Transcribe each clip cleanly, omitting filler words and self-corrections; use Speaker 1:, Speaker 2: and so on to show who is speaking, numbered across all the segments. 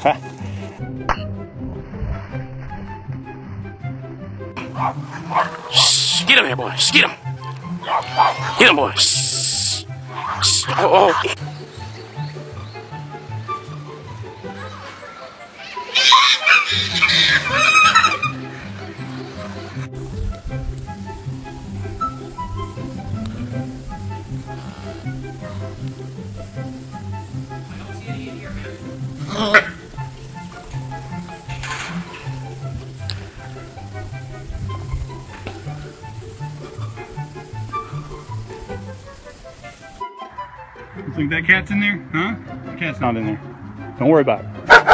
Speaker 1: Get him here, boy. Get him. Get him, boy. Oh.
Speaker 2: You think that cat's in there? Huh? The cat's not in there. Don't worry about it.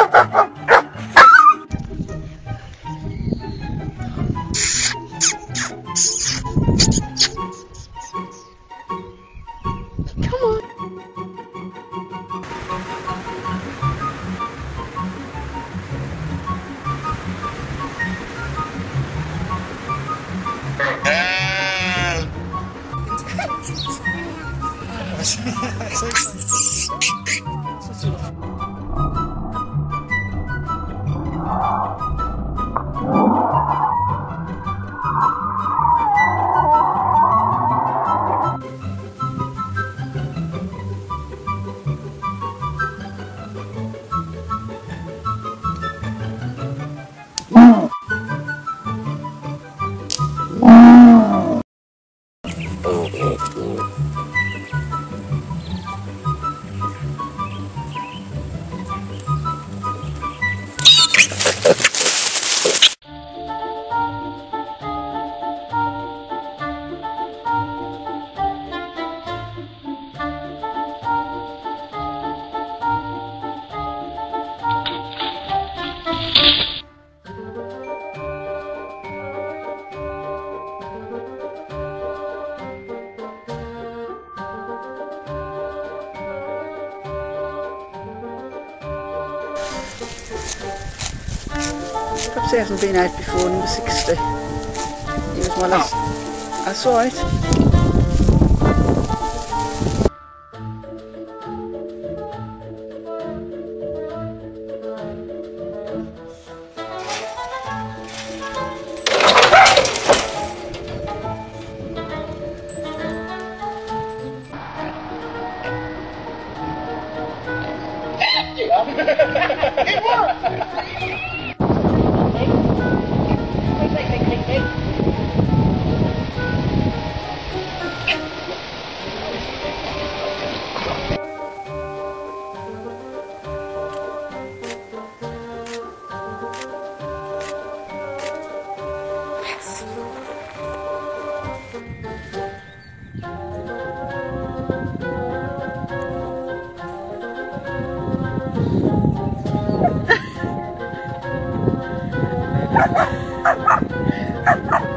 Speaker 3: Come on. Perhaps he hasn't been out before, number 60. He was my last. That's right.
Speaker 4: It worked!
Speaker 3: Ha ha ha!